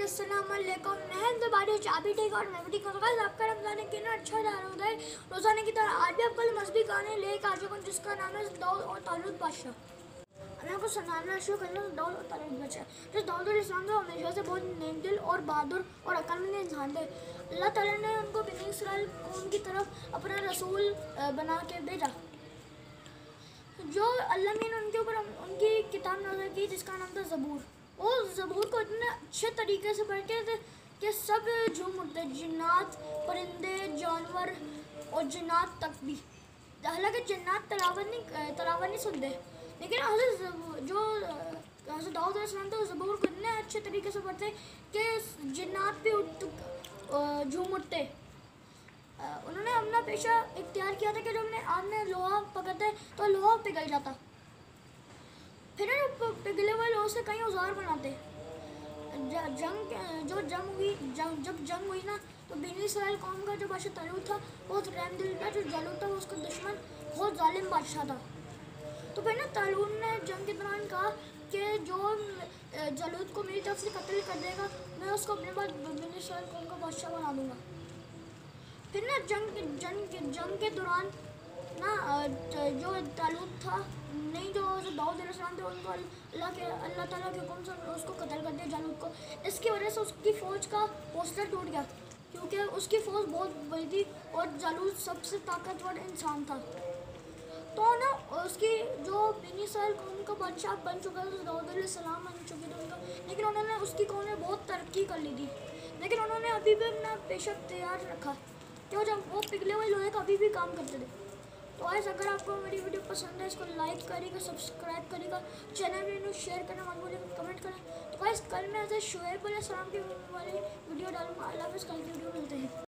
अस्सलामुअलैकुम। मैं दोबारा चाबी टेक और मैं भी ठीक हूँ। आपका रमज़ान कितना अच्छा जा रहा है रोज़ाना की तरह। आज भी आपको मजहबी गाने लेकर आ चुका हूँ जिसका नाम है दाऊद और तालूत बादशाह। मैं आपको सुनाना शुरू कर रहा हूँ दाऊद और तालूत बादशाह। जो दाऊद अलैहिस्सलाम तो हमेशा से बहुत नेकदिल और बहादुर और अक्लमंद इंसान थे। अल्लाह ताला ने उनको बनी इसराइल कौम की तरफ अपना रसूल बना के भेजा। जो अल्लाह ने उनके ऊपर उनकी किताब नाज़िल की जिसका नाम था ज़बूर। वो ज़बूर को इतने अच्छे तरीके से पढ़ते थे कि सब झूम उठते, जिन्नात, परिंदे, जानवर और जिन्नात तक भी। हालांकि जिन्नात तलावत नहीं सुनते, लेकिन हज़रत दाऊद अलैहिस्सलाम तो ज़बूर को इतने अच्छे तरीके से पढ़ते कि जिन्नात भी झूम उठते। उन्होंने अपना पेशा इख्तियार किया था कि जब आपने लोहा पकड़ते तो लोहा पिघल जाता, फिर पिघले हुए लोहे से कई औजार बनाते। जब जंग हुई ना तो बनी इसराइल कौम का जो बादशाह तालूत था बहुत रहमदिल था। जो जालूत था वो उसका दुश्मन बहुत जालिम बादशाह था। तो फिर ना तालूत ने जंग के दौरान कहा कि जो जालूत को मेरी तरफ से कत्ल कर देगा मैं उसको अपने पास बनी इसराइल कौम का बादशाह बना दूंगा। फिर ना जंग के दौरान ना जो तालूत था नहीं, जो दाऊद अलैहिस्सलाम थे उनको अल्लाह ताला के हुक्म से उसको कत्ल कर दिया जालूत को। इसकी वजह से उसकी फ़ौज का हौसला टूट गया क्योंकि उसकी फ़ौज बहुत बड़ी थी और जालूत सबसे ताकतवर इंसान था। तो ना उसकी जो बनी इसराइल कौम का बादशाह बन चुका था, दाऊद अलैहिस्सलाम बन चुके थे उनका, लेकिन उन्होंने उसकी कौम ने बहुत तरक्की कर ली थी। लेकिन उन्होंने अभी भी अपना पेशा तैयार रखा क्यों, जब वो पिघले हुए लोहे का अभी भी काम करते थे। तो आज अगर आपको मेरी वीडियो पसंद है इसको लाइक करिएगा, सब्सक्राइब करिएगा, चैनल में शेयर करना मत भूलिएगा, कमेंट करें। तो गाइस कल मैं ऐसे शुएब अलैहिस्सलाम की वाली वीडियो डालूंगा। अल्लाह हाफ़िज़, कल की वीडियो मिलते हैं।